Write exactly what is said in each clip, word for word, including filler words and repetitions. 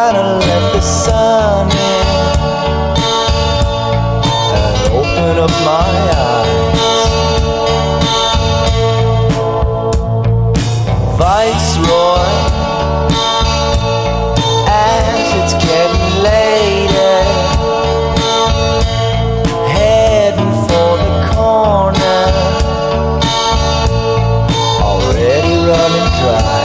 trying to let the sun in and open up my eyes. Viceroy, as it's getting later, heading for the corner, already running dry.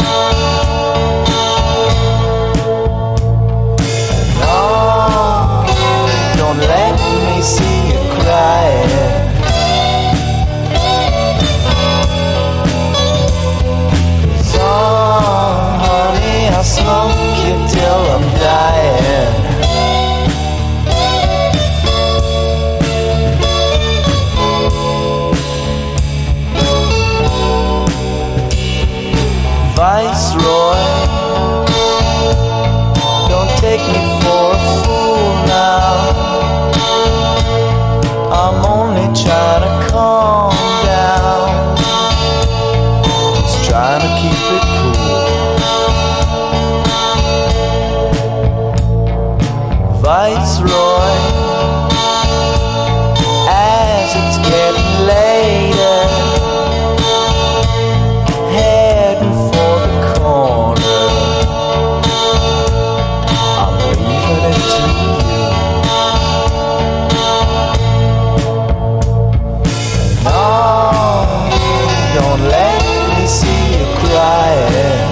Let me see you crying. 'Cause oh, honey, I'll smoke you till I'm dying. Viceroy, don't take me for a fool now. I'm only trying to calm down, just trying to keep it cool. Viceroy, as it's getting later, heading for the corner, I'm leaving it to you. Don't let me see you crying.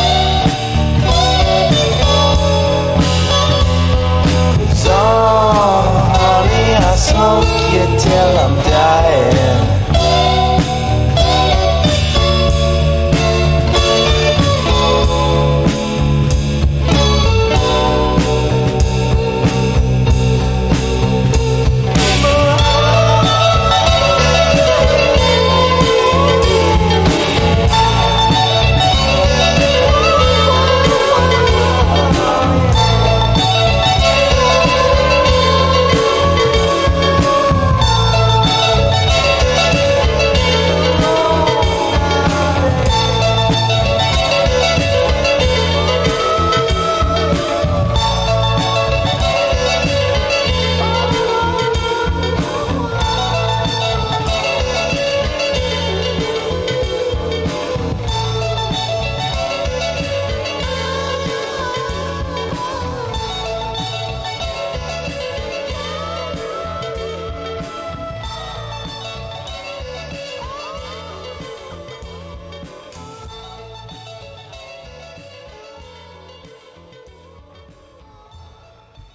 'Cause oh, honey, I smoke you till I'm dying.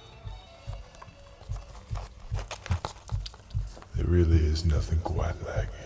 There really is nothing quite like it.